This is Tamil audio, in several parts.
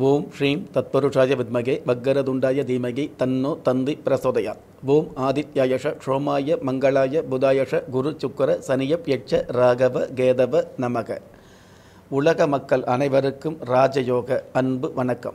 ஓம் ஸ்ரீம் தத்பருஷாய வித்மகே வக்கரதுண்டாய தீமகி தன்னோ தந்தி பிரசோதயாத். ஓம் ஆதித்யாயஷ ஷோமாய மங்களாய புதாயஷ குரு சுக்கர சனியப் யட்ச ராகவ கேதவ நமக. உலக மக்கள் அனைவருக்கும் ராஜயோக அன்பு வணக்கம்.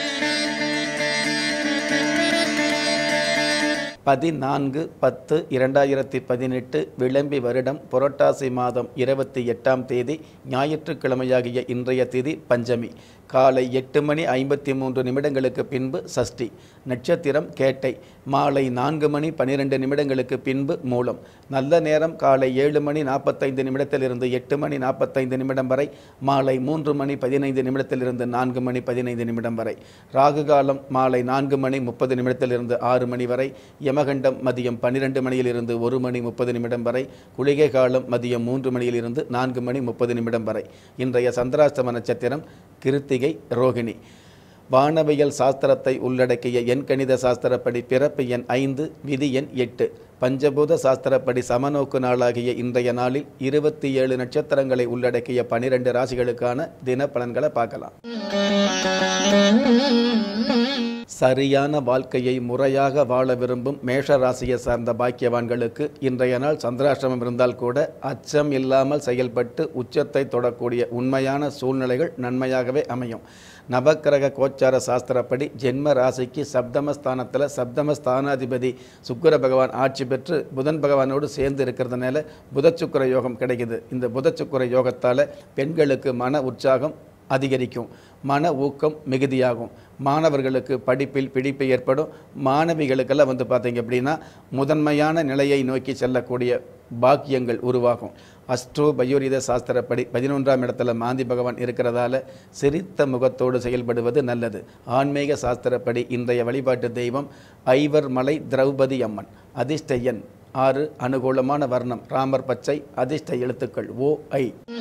14/10/2018 விளம்பி வருடம் புரட்டாசி மாதம் 28ஆம் தேதி ஞாயிற்றுக்கிழமையாகிய இன்றைய திதி பஞ்சமி. காலை 8:53 பின்பு சஷ்டி. நட்சத்திரம் கேட்டை. மாலை 4:12 பின்பு மூலம். நல்ல நேரம் காலை 7:45 8 45 வரை. மாலை 3:15 4:15 வரை. ராகு காலம் மாலை 4:30 6 வரை. யமகண்டம் மதியம் 12 மணியிலிருந்து 1:30 வரை. குளிகை காலம் மதியம் 3 4:30 வரை. இன்றைய சந்திராஷ்டம நட்சத்திரம் கிருத்திகை ரோகிணி. வானவியல் சாஸ்திரத்தை உள்ளடக்கிய எண்கணித சாஸ்திரப்படி பிறப்பு எண் 5, விதி எண் 8. பஞ்சபூத சாஸ்திரப்படி சமநோக்கு நாளாகிய இன்றைய நாளில் 27 நட்சத்திரங்களை உள்ளடக்கிய 12 ராசிகளுக்கான தின பலன்களை பார்க்கலாம். சரியான வாழ்க்கையை முறையாக வாழ விரும்பும் மேஷ ராசியை சார்ந்த பாக்கியவான்களுக்கு இன்றைய நாள் சந்திராஷ்டமம் இருந்தால் கூட அச்சம் இல்லாமல் செயல்பட்டு உச்சத்தை தொடக்கூடிய உண்மையான சூழ்நிலைகள் நன்மையாகவே அமையும். நவக்கிரக கோச்சார சாஸ்திரப்படி ஜென்ம ராசிக்கு சப்தமஸ்தானத்தில் சப்தமஸ்தானாதிபதி சுக்கிர பகவான் ஆட்சி பெற்று புதன் பகவானோடு சேர்ந்து இருக்கிறதுனால புதச்சுக்கிர யோகம் கிடைக்குது. இந்த புதச்சுக்கிர யோகத்தால் பெண்களுக்கு மன உற்சாகம் அதிகரிக்கும், மன ஊக்கம் மிகுதியாகும். மாணவர்களுக்கு படிப்பில் பிடிப்பு ஏற்படும். மாணவிகளுக்கெல்லாம் பார்த்தீங்க அப்படின்னா முதன்மையான நிலையை நோக்கி செல்லக்கூடிய பாக்கியங்கள் உருவாகும். அஸ்ட்ரோ பயோரித சாஸ்திரப்படி 11ஆம் இடத்துல மாந்தி பகவான் இருக்கிறதால சிரித்த முகத்தோடு செயல்படுவது நல்லது. ஆன்மீக சாஸ்திரப்படி இன்றைய வழிபாட்டு தெய்வம் ஐவர் மலை திரௌபதி அம்மன். அதிர்ஷ்ட எண் 6. அனுகூலமான வர்ணம் ராமர் பச்சை. அதிர்ஷ்ட எழுத்துக்கள் OI.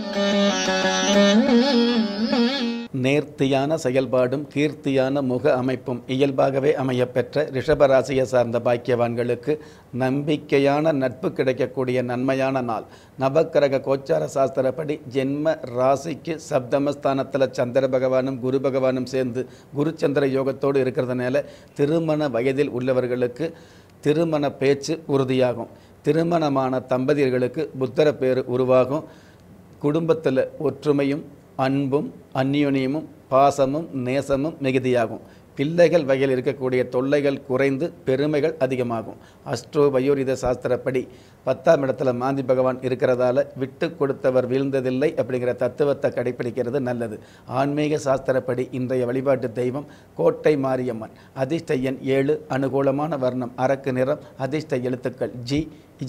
நேர்த்தியான செயல்பாடும் கீர்த்தியான முக அமைப்பும் இயல்பாகவே அமையப்பெற்ற ரிஷபராசியை சார்ந்த பாக்கியவான்களுக்கு நம்பிக்கையான நட்பு கிடைக்கக்கூடிய நன்மையான நாள். நவக்கிரக கோச்சார சாஸ்திரப்படி ஜென்ம ராசிக்கு சப்தமஸ்தானத்தில் சந்திர பகவானும் குரு பகவானும் சேர்ந்து குருச்சந்திர யோகத்தோடு இருக்கிறதுனால திருமண வயதில் உள்ளவர்களுக்கு திருமண பேச்சு உறுதியாகும். திருமணமான தம்பதியர்களுக்கு புத்திர பேறு உருவாகும். குடும்பத்தில் ஒற்றுமையும் அன்பும் அந்யோன்யமும் பாசமும் நேசமும் மிகுதியாகும். பிள்ளைகள் வகையில் இருக்கக்கூடிய தொல்லைகள் குறைந்து பெருமைகள் அதிகமாகும். அஸ்ட்ரோ பயோரித சாஸ்திரப்படி 10ஆம் இடத்துல மாந்தி பகவான் இருக்கிறதால விட்டு கொடுத்தவர் வீழ்ந்ததில்லை அப்படிங்கிற தத்துவத்தை கடைபிடிக்கிறது நல்லது. ஆன்மீக சாஸ்திரப்படி இன்றைய வழிபாட்டு தெய்வம் கோட்டை மாரியம்மன். அதிர்ஷ்ட எண் 7. அனுகூலமான வர்ணம் அரக்கு நிறம். அதிர்ஷ்ட எழுத்துக்கள் GZ.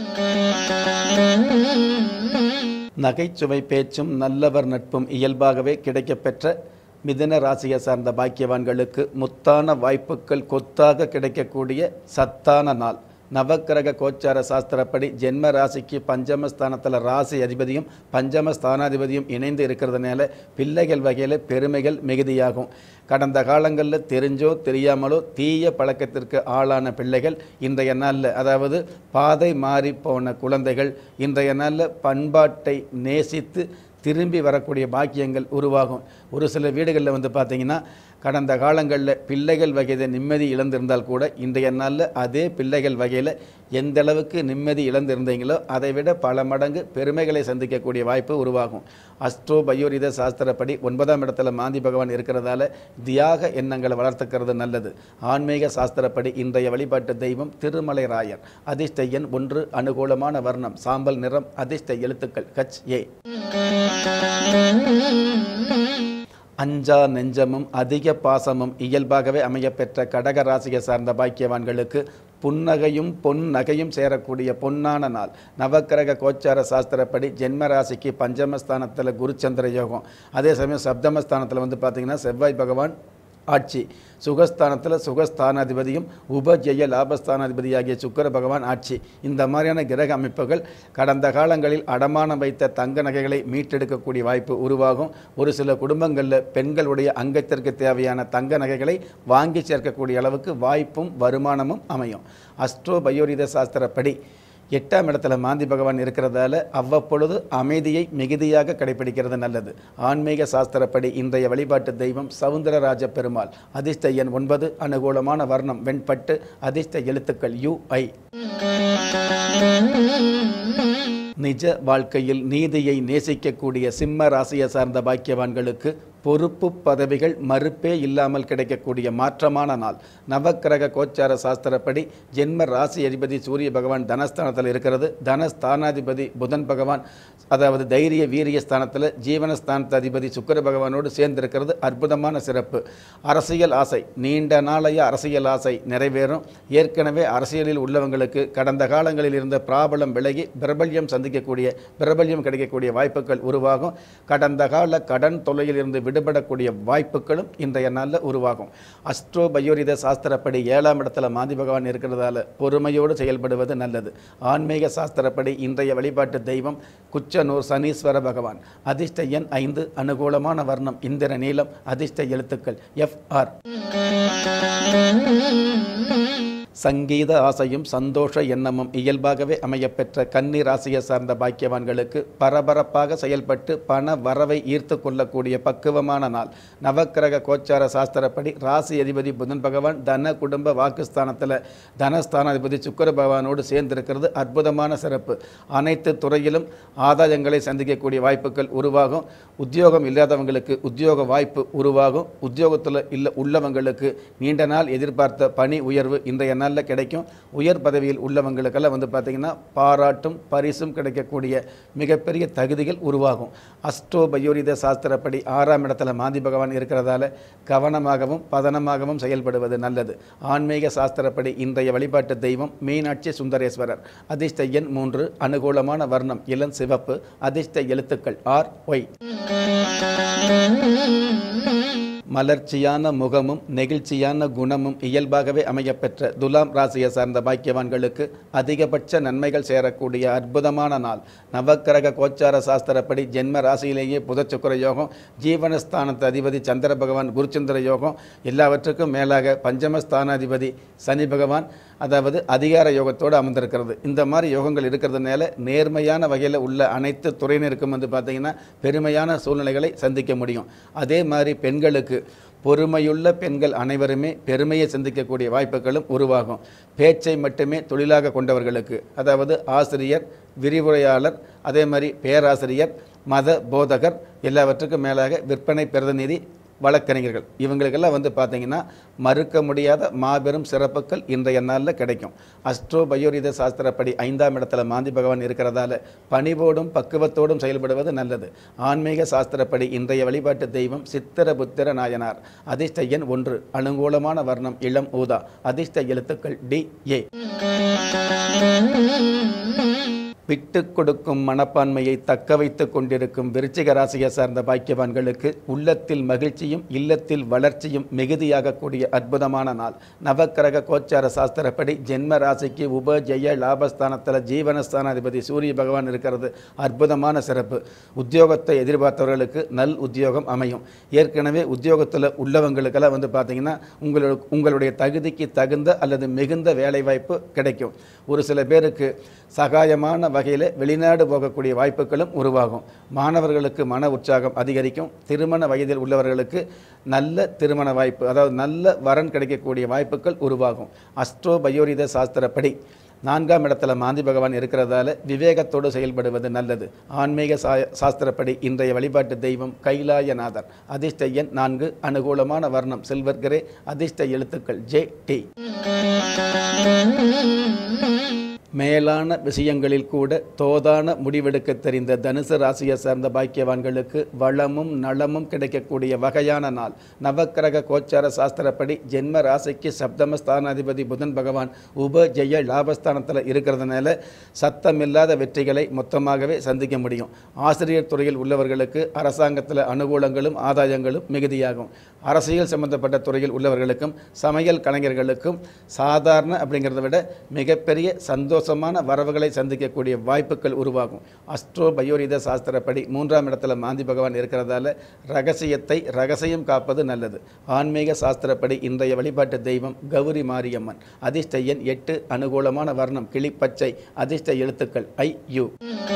நகைச்சுவை பேச்சும் நல்லவர் நட்பும் இயல்பாகவே கிடைக்கப்பெற்ற மிதுன ராசியை சார்ந்த பாக்கியவான்களுக்கு முத்தான வாய்ப்புகள் கொத்தாக கிடைக்கக்கூடிய சத்தான நாள். நவக்கிரக கோச்சார சாஸ்திரப்படி ஜென்ம ராசிக்கு பஞ்சமஸ்தானத்தில் ராசி அதிபதியும் பஞ்சமஸ்தானாதிபதியும் இணைந்து இருக்கிறதுனால பிள்ளைகள் வகையில் பெருமைகள் மிகுதியாகும். கடந்த காலங்களில் தெரிஞ்சோ தெரியாமலோ தீய பழக்கத்திற்கு ஆளான பிள்ளைகள் இன்றைய நாளில், அதாவது பாதை மாறி போன குழந்தைகள் இன்றைய நாளில் பண்பாட்டை நேசித்து திரும்பி வரக்கூடிய பாக்கியங்கள் உருவாகும். ஒரு சில வீடுகளில் பார்த்தீங்கன்னா கடந்த காலங்களில் பிள்ளைகள் வகையில் நிம்மதி இழந்திருந்தால் கூட இன்றைய நாளில் அதே பிள்ளைகள் வகையில் எந்த அளவுக்கு நிம்மதி இழந்திருந்தீங்களோ அதை விட பல மடங்கு பெருமைகளை சந்திக்கக்கூடிய வாய்ப்பு உருவாகும். அஸ்ட்ரோ பயோரித சாஸ்திரப்படி 9ஆம் இடத்துல மாந்தி பகவான் இருக்கிறதால தியாக எண்ணங்களை வளர்த்துக்கிறது நல்லது. ஆன்மீக சாஸ்திரப்படி இன்றைய வழிபாட்டு தெய்வம் திருமலை ராயர். அதிர்ஷ்ட எண் 1. அனுகூலமான வர்ணம் சாம்பல் நிறம். அதிர்ஷ்ட எழுத்துக்கள் HA. அஞ்சா நெஞ்சமும் அதிக பாசமும் இயல்பாகவே அமையப்பெற்ற கடக ராசியை சார்ந்த பாக்கியவான்களுக்கு புன்னகையும் பொன் நகையும் சேரக்கூடிய பொன்னான நாள். நவக்கிரக கோச்சார சாஸ்திரப்படி ஜென்ம ராசிக்கு பஞ்சமஸ்தானத்தில் குருச்சந்திர யோகம். அதே சமயம் சப்தமஸ்தானத்தில் பார்த்தீங்கன்னா செவ்வாய் பகவான் ஆட்சி. சுகஸ்தானத்தில் சுகஸ்தானாதிபதியும் உபஜெய லாபஸ்தானாதிபதியாகிய சுக்கிர பகவான் ஆட்சி. இந்த மாதிரியான கிரக அமைப்புகள் கடந்த காலங்களில் அடமானம் வைத்த தங்க நகைகளை மீட்டெடுக்கக்கூடிய வாய்ப்பு உருவாகும். ஒரு சில குடும்பங்களில் பெண்களுடைய அங்கத்திற்கு தேவையான தங்க நகைகளை வாங்கி சேர்க்கக்கூடிய அளவுக்கு வாய்ப்பும் வருமானமும் அமையும். அஸ்ட்ரோ பயோரித சாஸ்திரப்படி 8ஆம் இடத்துல மாந்தி பகவான் இருக்கிறதால அவ்வப்பொழுது அமைதியை மிகுதியாக கடைபிடிக்கிறது நல்லது. ஆன்மீக சாஸ்திரப்படி இன்றைய வழிபாட்டு தெய்வம் சவுந்தரராஜ பெருமாள். அதிர்ஷ்ட எண் 9, அனுகூலமான வர்ணம் வெண்பட்டு, அதிர்ஷ்ட எழுத்துக்கள் UI. நிஜ வாழ்க்கையில் நீதியை நேசிக்கக்கூடிய சிம்ம ராசியை சார்ந்த பாக்கியவான்களுக்கு பொறுப்பு பதவிகள் மறுப்பே இல்லாமல் கிடைக்கக்கூடிய மாற்றமான நாள். நவக்கிரக கோச்சார சாஸ்திரப்படி ஜென்ம ராசி அதிபதி சூரிய பகவான் தனஸ்தானத்தில் இருக்கிறது. தனஸ்தானாதிபதி புதன் பகவான், அதாவது தைரிய வீரிய ஸ்தானத்தில் ஜீவனஸ்தானத்து அதிபதி சுக்கிர பகவானோடு சேர்ந்திருக்கிறது. அற்புதமான சிறப்பு. அரசியல் ஆசை, நீண்ட நாளைய அரசியல் ஆசை நிறைவேறும். ஏற்கனவே அரசியலில் உள்ளவங்களுக்கு கடந்த காலங்களில் இருந்த பிராபலம் விலகி பிரபல்யம் கிடைக்கக்கூடிய வாய்ப்புகள் உருவாகும். கடந்த கால கடன் தொல்லையில் இருந்து விடுபடக்கூடிய வாய்ப்புகளும் இன்றைய நாளில் உருவாகும். அஸ்ட்ரோ பயோரித சாஸ்திரப்படி 7ஆம் இடத்துல மாந்தி பகவான் இருக்கிறதால பொறுமையோடு செயல்படுவது நல்லது. ஆன்மீக சாஸ்திரப்படி இன்றைய வழிபாட்டு தெய்வம் குச்சனூர் சனீஸ்வர பகவான். அதிர்ஷ்ட எண் 5, அனுகூலமான வர்ணம் இந்திர நீலம், அதிர்ஷ்ட எழுத்துக்கள் FR. சங்கீத ஆசையும் சந்தோஷ எண்ணமும் இயல்பாகவே அமையப்பெற்ற கன்னி ராசியை சார்ந்த பாக்கியவான்களுக்கு பரபரப்பாக செயல்பட்டு பண வரவை ஈர்த்து கொள்ளக்கூடிய பக்குவமான நாள். நவக்கிரக கோச்சார சாஸ்திரப்படி ராசி அதிபதி புதன் பகவான் தன குடும்ப வாக்குஸ்தானத்தில் தனஸ்தானாதிபதி சுக்கிர பகவானோடு சேர்ந்திருக்கிறது. அற்புதமான சிறப்பு. அனைத்து துறையிலும் ஆதாயங்களை சந்திக்கக்கூடிய வாய்ப்புகள் உருவாகும். உத்தியோகம் இல்லாதவங்களுக்கு உத்தியோக வாய்ப்பு உருவாகும். உத்தியோகத்தில் உள்ளவங்களுக்கு நீண்ட நாள் எதிர்பார்த்த பணி உயர்வு இன்றைய நாளில் கிடைக்கும். உயர் பதவியில் உள்ளவங்களுக்கெல்லாம் பார்த்தீங்கன்னா பாராட்டும் பரிசும் கிடைக்கக்கூடிய மிகப்பெரிய தகுதிகள் உருவாகும். அஸ்ட்ரோ பயோரித சாஸ்திரப்படி 6ஆம் இடத்துல மாந்தி பகவான் இருக்கிறதால கவனமாகவும் பதனமாகவும் செயல்படுவது நல்லது. ஆன்மீக சாஸ்திரப்படி இன்றைய வழிபாட்டு தெய்வம் மீனாட்சி சுந்தரேஸ்வரர். அதிர்ஷ்ட எண் 3, அனுகூலமான வர்ணம் இளம் சிவப்பு, அதிர்ஷ்ட எழுத்துக்கள் RY. மலர்ச்சியான முகமும் நெகிழ்ச்சியான குணமும் இயல்பாகவே அமையப்பெற்ற துலாம் ராசியை சார்ந்த பாக்கியவான்களுக்கு அதிகபட்ச நன்மைகள் சேரக்கூடிய அற்புதமான நாள். நவக்கிரக கோச்சார சாஸ்திரப்படி ஜென்ம ராசியிலேயே புதச்சுக்கர யோகம், ஜீவனஸ்தானத்து அதிபதி சந்திர பகவான் குருச்சந்திர யோகம், எல்லாவற்றுக்கும் மேலாக பஞ்சமஸ்தானாதிபதி சனி பகவான், அதாவது அதிகார யோகத்தோடு அமர்ந்திருக்கிறது. இந்த மாதிரி யோகங்கள் இருக்கிறதுனால நேர்மையான வகையில் உள்ள அனைத்து துறையினருக்கும் பார்த்தீங்கன்னா பெருமையான சூழ்நிலைகளை சந்திக்க முடியும். அதே மாதிரி பெண்களுக்கு பொறுமையுள்ள பெண்கள் அனைவருமே பெருமையை சந்திக்கக்கூடிய வாய்ப்புகளும் உருவாகும். பேச்சை மட்டுமே தொழிலாக கொண்டவர்களுக்கு, அதாவது ஆசிரியர், விரிவுரையாளர், அதே மாதிரி பேராசிரியர், மத போதகர், எல்லாவற்றுக்கும் மேலாக விற்பனை பிரதிநிதி, வழக்கறிஞர்கள், இவங்களுக்கெல்லாம் பார்த்தீங்கன்னா மறுக்க முடியாத மாபெரும் சிறப்புகள் இன்றைய நாளில் கிடைக்கும். அஸ்ட்ரோ பயோரித சாஸ்திரப்படி 5ஆம் இடத்துல மாந்தி பகவான் இருக்கிறதால பணிவோடும் பக்குவத்தோடும் செயல்படுவது நல்லது. ஆன்மீக சாஸ்திரப்படி இன்றைய வழிபாட்டு தெய்வம் சித்திரபுத்திர நாயனார். அதிர்ஷ்ட எண் 1, அனுகூலமான வர்ணம் இளம் ஊதா, அதிர்ஷ்ட எழுத்துக்கள் DA. விட்டு கொடுக்கும் மனப்பான்மையை தக்க வைத்துக் கொண்டிருக்கும் விருச்சிக ராசியை சார்ந்த பாக்கியவான்களுக்கு உள்ளத்தில் மகிழ்ச்சியும் இல்லத்தில் வளர்ச்சியும் மிகுதியாகக்கூடிய அற்புதமான நாள். நவக்கிரக கோச்சார சாஸ்திரப்படி ஜென்ம ராசிக்கு உப ஜெய லாபஸ்தானத்தில் ஜீவனஸ்தானாதிபதி சூரிய பகவான் இருக்கிறது. அற்புதமான சிறப்பு. உத்தியோகத்தை எதிர்பார்த்தவர்களுக்கு நல் உத்தியோகம் அமையும். ஏற்கனவே உத்தியோகத்தில் உள்ளவங்களுக்கெல்லாம் பார்த்தீங்கன்னா உங்களுடைய தகுதிக்கு தகுந்த அல்லது மிகுந்த வேலைவாய்ப்பு கிடைக்கும். ஒரு சில பேருக்கு சகாயமான வகையில் வெளிநாடு போகக்கூடிய வாய்ப்புகளும் உருவாகும். மாணவர்களுக்கு மன உற்சாகம் அதிகரிக்கும். திருமண வயதில் உள்ளவர்களுக்கு நல்ல திருமண வாய்ப்பு, அதாவது நல்ல வரன் கிடைக்கக்கூடிய வாய்ப்புகள் உருவாகும். அஸ்ட்ரோ பயோரித சாஸ்திரப்படி 4ஆம் இடத்துல மாந்தி பகவான் இருக்கிறதால விவேகத்தோடு செயல்படுவது நல்லது. ஆன்மீக சாஸ்திரப்படி இன்றைய வழிபாட்டு தெய்வம் கைலாயநாதர். அதிர்ஷ்ட எண் 4, அனுகூலமான வர்ணம் சில்வர் கிரே, அதிர்ஷ்ட எழுத்துக்கள் JT. மேலான விஷயங்களில் கூட தோதான முடிவெடுக்க தெரிந்த தனுசு ராசியை சார்ந்த பாக்கியவான்களுக்கு வளமும் நலமும் கிடைக்கக்கூடிய வகையான நாள். நவக்கிரக கோச்சார சாஸ்திரப்படி ஜென்ம ராசிக்கு சப்தம ஸ்தானாதிபதி புதன் பகவான் உப ஜெய லாபஸ்தானத்தில் இருக்கிறதுனால சத்தமில்லாத வெற்றிகளை மொத்தமாகவே சந்திக்க முடியும். ஆசிரியர் துறையில் உள்ளவர்களுக்கு அரசாங்கத்தில் அனுகூலங்களும் ஆதாயங்களும் மிகுதியாகும். அரசியல் சம்பந்தப்பட்ட துறையில் உள்ளவர்களுக்கும் சமையல் கலைஞர்களுக்கும் சாதாரண அப்படிங்கிறத விட மிகப்பெரிய சந்தோஷ சந்தோஷமான வரவுகளை சந்திக்கக்கூடிய வாய்ப்புகள் உருவாகும். அஸ்ட்ரோ பயோரித சாஸ்திரப்படி 3ஆம் இடத்துல மாந்தி பகவான் இருக்கிறதால ரகசியம் காப்பது நல்லது. ஆன்மீக சாஸ்திரப்படி இன்றைய வழிபாட்டு தெய்வம் கௌரி மாரியம்மன். அதிர்ஷ்ட எண் 8. அனுகூலமான வர்ணம் கிளிப்பச்சை. அதிர்ஷ்ட எழுத்துக்கள் IU.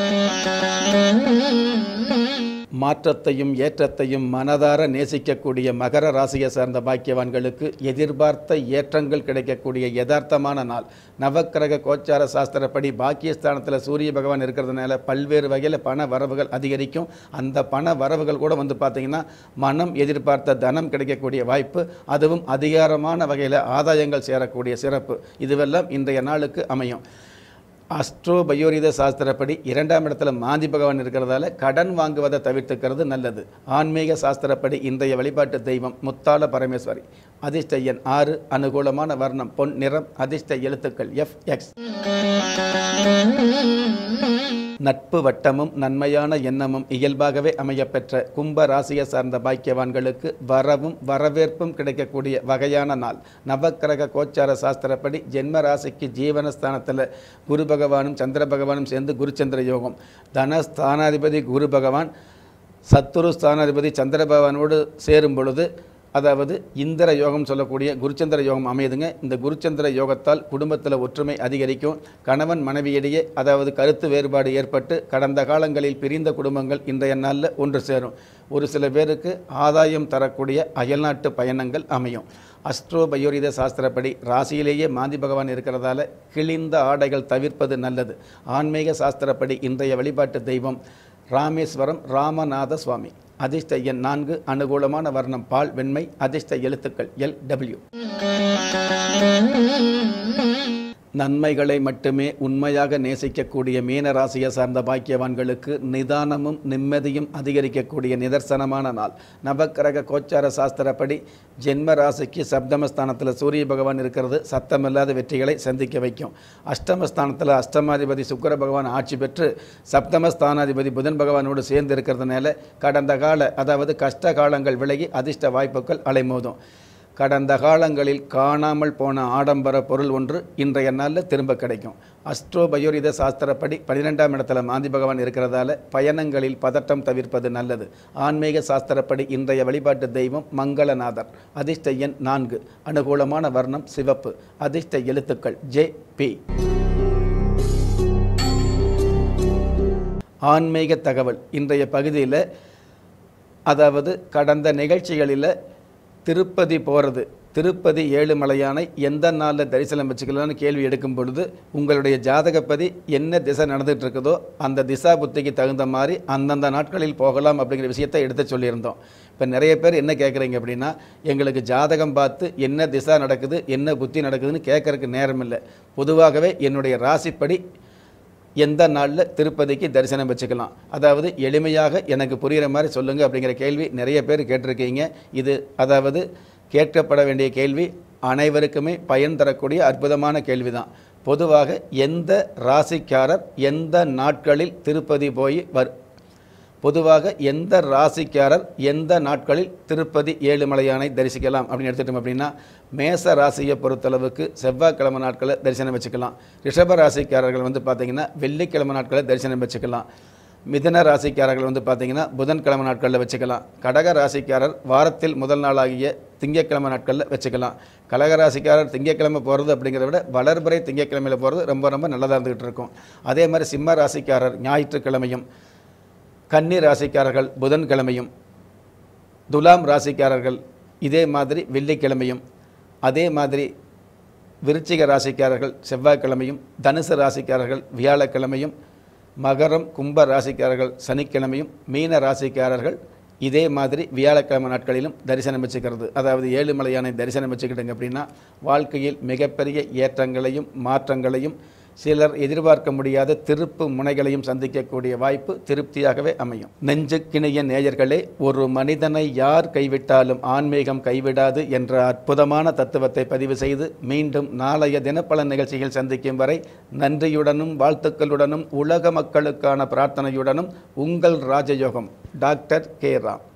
மாற்றத்தையும் ஏற்றத்தையும் மனதார நேசிக்கக்கூடிய மகர ராசியை சார்ந்த பாக்கியவான்களுக்கு எதிர்பார்த்த ஏற்றங்கள் கிடைக்கக்கூடிய யதார்த்தமான நாள். நவக்கிரக கோச்சார சாஸ்திரப்படி பாக்கியஸ்தானத்தில் சூரிய பகவான் இருக்கிறதுனால பல்வேறு வகையில் பண வரவுகள் அதிகரிக்கும். அந்த பண வரவுகள் கூட பார்த்திங்கன்னா மனம் எதிர்பார்த்த தனம் கிடைக்கக்கூடிய வாய்ப்பு, அதுவும் அதிகாரமான வகையில் ஆதாயங்கள் சேரக்கூடிய சிறப்பு, இதுவெல்லாம் இன்றைய நாளுக்கு அமையும். அஸ்ட்ரோ பயோரித சாஸ்திரப்படி 2ஆம் இடத்துல மாந்தி பகவான் இருக்கிறதால கடன் வாங்குவதை தவிர்த்துக்கிறது நல்லது. ஆன்மீக சாஸ்திரப்படி இன்றைய வழிபாட்டு தெய்வம் முத்தாள பரமேஸ்வரி. அதிர்ஷ்ட எண் 6. அனுகூலமான வர்ணம் பொன் நிறம். அதிர்ஷ்ட எழுத்துக்கள் FX. நட்பு வட்டமும் நன்மையான எண்ணமும் இயல்பாகவே அமையப்பெற்ற கும்ப ராசியை சார்ந்த பாக்கியவான்களுக்கு வரவும் வரவேற்பும் கிடைக்கக்கூடிய வகையான நாள். நவக்கிரக கோச்சார சாஸ்திரப்படி ஜென்ம ராசிக்கு ஜீவனஸ்தானத்தில் குரு பகவானும் சந்திர பகவானும் சேர்ந்து குருச்சந்திர யோகம். தனஸ்தானாதிபதி குரு பகவான் சத்துரு ஸ்தானாதிபதி சந்திர பகவானோடு சேரும் பொழுது, அதாவது இந்திர யோகம் சொல்லக்கூடிய குருச்சந்திர யோகம் அமையுதுங்க. இந்த குருச்சந்திர யோகத்தால் குடும்பத்தில் ஒற்றுமை அதிகரிக்கும். கணவன் மனைவியிடையே அதாவது கருத்து வேறுபாடு ஏற்பட்டு கடந்த காலங்களில் பிரிந்த குடும்பங்கள் இன்றைய நாளில் ஒன்று சேரும். ஒரு சில பேருக்கு ஆதாயம் தரக்கூடிய அயல்நாட்டு பயணங்கள் அமையும். அஸ்ட்ரோ பயோரித சாஸ்திரப்படி ராசியிலேயே மாந்தி பகவான் இருக்கிறதால கிழிந்த ஆடைகள் தவிர்ப்பது நல்லது. ஆன்மீக சாஸ்திரப்படி இன்றைய வழிபாட்டு தெய்வம் ராமேஸ்வரம் ராமநாத சுவாமி. அதிர்ஷ்ட எண் 4. அனுகூலமான வர்ணம் பால் வெண்மை. அதிர்ஷ்ட எழுத்துக்கள் LW. நன்மைகளை மட்டுமே உண்மையாக நேசிக்கக்கூடிய மீன ராசியை சார்ந்த பாக்கியவான்களுக்கு நிதானமும் நிம்மதியும் அதிகரிக்கக்கூடிய நிதர்சனமான நாள். நவக்கிரக கோச்சார சாஸ்திரப்படி ஜென்ம ராசிக்கு சப்தமஸ்தானத்தில் சூரிய பகவான் இருக்கிறது சத்தமில்லாத வெற்றிகளை சந்திக்க வைக்கும். அஷ்டமஸ்தானத்தில் அஷ்டமாதிபதி சுக்கிர பகவான் ஆட்சி பெற்று சப்தமஸ்தானாதிபதி புதன் பகவானோடு சேர்ந்து இருக்கிறதுனால கடந்த கால அதாவது கஷ்ட காலங்கள் விலகி அதிர்ஷ்ட வாய்ப்புகள் அலைமோதும். கடந்த காலங்களில் காணாமல் போன ஆடம்பர பொருள் ஒன்று இன்றைய நாளில் திரும்ப கிடைக்கும். அஸ்ட்ரோ பயோரித சாஸ்திரப்படி 12ஆம் இடத்துல மாந்தி பகவான் இருக்கிறதால பயணங்களில் பதட்டம் தவிர்ப்பது நல்லது. ஆன்மீக சாஸ்திரப்படி இன்றைய வழிபாட்டு தெய்வம் மங்களநாதர். அதிர்ஷ்ட எண் 4. அனுகூலமான வர்ணம் சிவப்பு. அதிர்ஷ்ட எழுத்துக்கள் JP. ஆன்மீக தகவல் இன்றைய பகுதியில், அதாவது கடந்த நிகழ்ச்சிகளில் திருப்பதி போகிறது, திருப்பதி ஏழுமலையானை எந்த நாளில் தரிசனம் வச்சுக்கலான்னு கேள்வி எடுக்கும் பொழுது உங்களுடைய ஜாதகப்படி என்ன திசை நடந்துகிட்டு இருக்குதோ அந்த திசா புத்திக்கு தகுந்த மாதிரி அந்தந்த நாட்களில் போகலாம் அப்படிங்கிற விஷயத்தை எடுத்து சொல்லியிருந்தோம். இப்போ நிறைய பேர் என்ன கேட்குறீங்க அப்படின்னா, எங்களுக்கு ஜாதகம் பார்த்து என்ன திசா நடக்குது என்ன புத்தி நடக்குதுன்னு கேட்கறதுக்கு நேரம் இல்லை. பொதுவாகவே என்னுடைய ராசிப்படி எந்த நாளில் திருப்பதிக்கு தரிசனம் வச்சுக்கலாம், அதாவது எளிமையாக எனக்கு புரிகிற மாதிரி சொல்லுங்கள் அப்படிங்கிற கேள்வி நிறைய பேர் கேட்டிருக்கீங்க. இது அதாவது கேட்கப்பட வேண்டிய கேள்வி, அனைவருக்குமே பயன் தரக்கூடிய அற்புதமான கேள்வி தான். பொதுவாக எந்த ராசிக்காரர் எந்த நாட்களில் திருப்பதி போய் பொதுவாக எந்த ராசிக்காரர் எந்த நாட்களில் திருப்பதி ஏழுமலையானை தரிசிக்கலாம் அப்படின்னு எடுத்துட்டோம் அப்படின்னா, மேச ராசியை பொறுத்தளவுக்கு செவ்வாய்க்கிழமை நாட்களை தரிசனம் வச்சுக்கலாம். ரிஷப ராசிக்காரர்கள் பார்த்திங்கன்னா வெள்ளிக்கிழமை நாட்களை தரிசனம் வச்சுக்கலாம். மிதுன ராசிக்காரர்கள் பார்த்திங்கன்னா புதன்கிழமை நாட்களில் வச்சுக்கலாம். கடக ராசிக்காரர் வாரத்தில் முதல் நாளாகிய திங்கட்கிழமை நாட்களில் வச்சுக்கலாம். கடகராசிக்காரர் திங்கட்கிழமை போகிறது அப்படிங்கிறத விட வளர்பிறை திங்கட்கிழமையில் போகிறது ரொம்ப ரொம்ப நல்லதாக இருந்துகிட்டு இருக்கும். அதே மாதிரி சிம்ம ராசிக்காரர் ஞாயிற்றுக்கிழமையும், கன்னி ராசிக்காரர்கள் புதன்கிழமையும், துலாம் ராசிக்காரர்கள் இதே மாதிரி வெள்ளிக்கிழமையும், அதே மாதிரி விருச்சிக ராசிக்காரர்கள் செவ்வாய்க்கிழமையும், தனுசு ராசிக்காரர்கள் வியாழக்கிழமையும், மகரம் கும்ப ராசிக்காரர்கள் சனிக்கிழமையும், மீன ராசிக்காரர்கள் இதே மாதிரி வியாழக்கிழமை நாட்களிலும் தரிசனம் வச்சுக்கிறது. அதாவது ஏழுமலையானை தரிசனம் வச்சுக்கிட்டுங்க அப்படின்னா வாழ்க்கையில் மிகப்பெரிய ஏற்றங்களையும் மாற்றங்களையும் சிலர் எதிர்பார்க்க முடியாத திருப்பு முனைகளையும் சந்திக்கக்கூடிய வாய்ப்பு திருப்தியாகவே அமையும். நெஞ்சுக்கிணைய நேயர்களே, ஒரு மனிதனை யார் கைவிட்டாலும் ஆன்மீகம் கைவிடாது என்ற அற்புதமான தத்துவத்தை பதிவு செய்து மீண்டும் நாளைய தினப்பலன் நிகழ்ச்சியில் சந்திக்கும் வரை நன்றியுடனும் வாழ்த்துக்களுடனும் உலக மக்களுக்கான பிரார்த்தனையுடனும் உங்கள் ராஜயோகம் டாக்டர் கே ராம்.